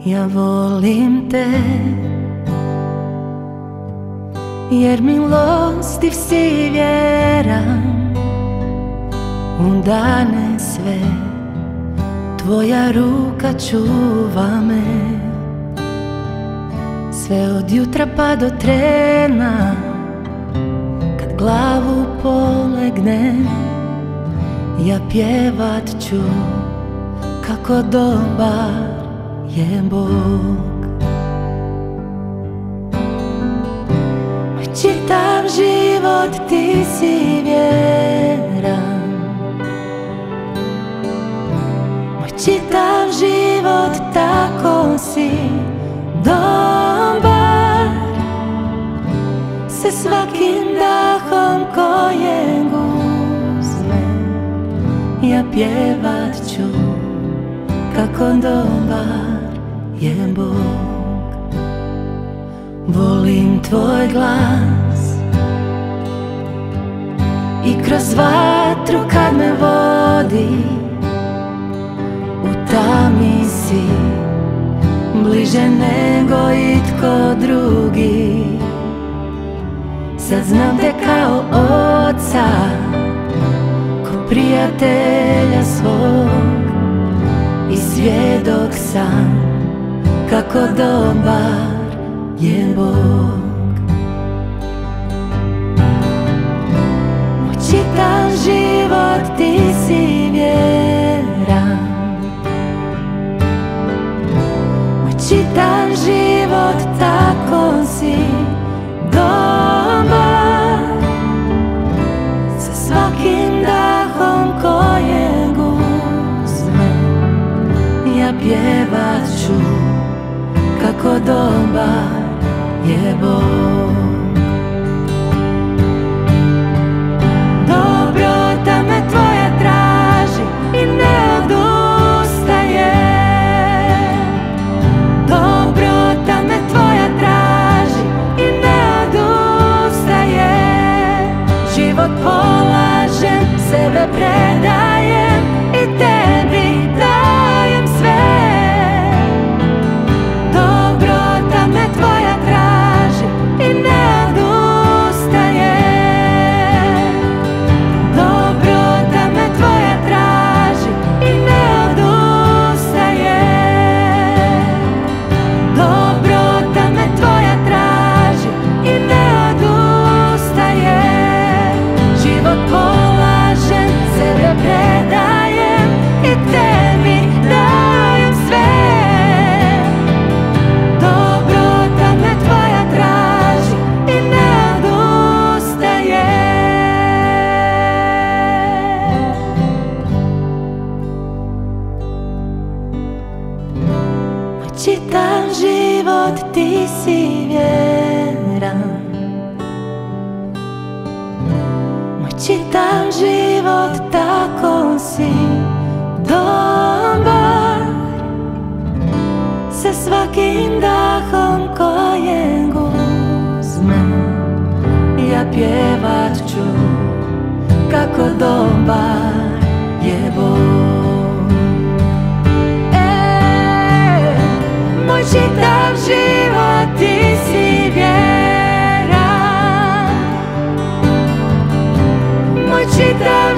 Ja volim te, jer milostiv si, vjeram u dane sve. Tvoja ruka čuva me, sve od jutra pa do trena. Kad glavu polegnem, ja pjevat ću kako dobar je Bog. Moj čitav život ti si vjera, moj čitav život tako si dobar. Se svakim dahom kojeg uzmem, ja pjevat ću kako dobar je Bog. Volim tvoj glas i kroz vatru kad me vodi, u tami si bliže nego itko drugi. Sad znam te kao oca, ko prijatelja svog, i svjedok sam kako dobar je Bog. Moj čitav život ti si vjera, moj čitav život tako si dobar. Sa svakim dahom kojeg uzmem, ja pjevat ću kako dobar je Bog. Dobrota me tvoja traži i ne odustaje. Dobrota me tvoja traži i ne odustaje. Život polažem, sebe predajem i tebi dajem sve. Dobrota me tvoja traži i ne odustaje. Dobrota me tvoja traži i ne odustaje. Dobrota me tvoja traži i ne odustaje. Život polažem, sebe predajem i tebi dajem sve. Dobrota me tvoja traži i ne odustaje. Moj čitav život ti si vjera, moj čitav život tako si dobar. Sa svakim dahom kojeg uzmem, ja pjevat ću kako dobar je Bog. Moj čitav život ti si vjera, moj čitav